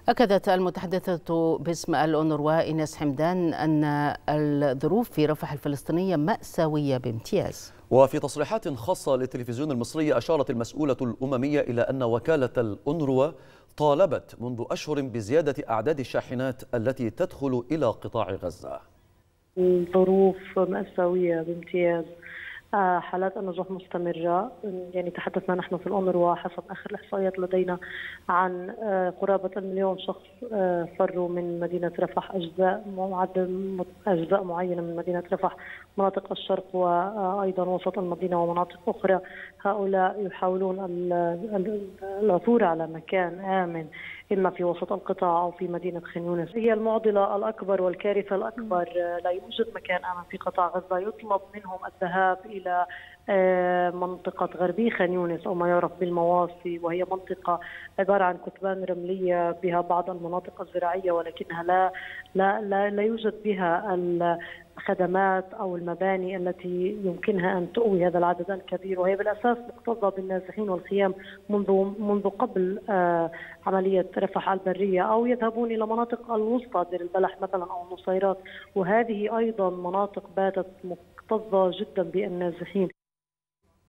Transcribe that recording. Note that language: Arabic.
أكدت المتحدثة باسم الأونروا إيناس حمدان أن الظروف في رفح الفلسطينية مأساوية بامتياز. وفي تصريحات خاصة للتلفزيون المصري أشارت المسؤولة الأممية إلى أن وكالة الأونروا طالبت منذ أشهر بزيادة أعداد الشاحنات التي تدخل إلى قطاع غزة. الظروف مأساوية بامتياز. حالات النزوح مستمرة، يعني تحدثنا نحن في الأونروا حسب آخر الإحصائيات لدينا عن قرابة 1,000,000 شخص فروا من مدينة رفح، أجزاء معينة من مدينة رفح، مناطق الشرق وأيضا وسط المدينة ومناطق أخرى. هؤلاء يحاولون العثور على مكان آمن إما في وسط القطاع أو في مدينة خان يونس. هي المعضلة الأكبر والكارثة الأكبر. لا يوجد مكان آمن في قطاع غزة. يطلب منهم الذهاب إلى منطقة غربي خان يونس أو ما يعرف بالمواصي، وهي منطقة عبارة عن كثبان رملية بها بعض المناطق الزراعية، ولكنها لا يوجد بها الخدمات أو المباني التي يمكنها أن تؤوي هذا العدد الكبير، وهي بالأساس مكتظة بالنازحين والخيام منذ قبل عملية رفح البرية، أو يذهبون إلى مناطق الوسطى دير البلح مثلا أو النصيرات، وهذه أيضا مناطق باتت مكتظة جدا بالنازحين.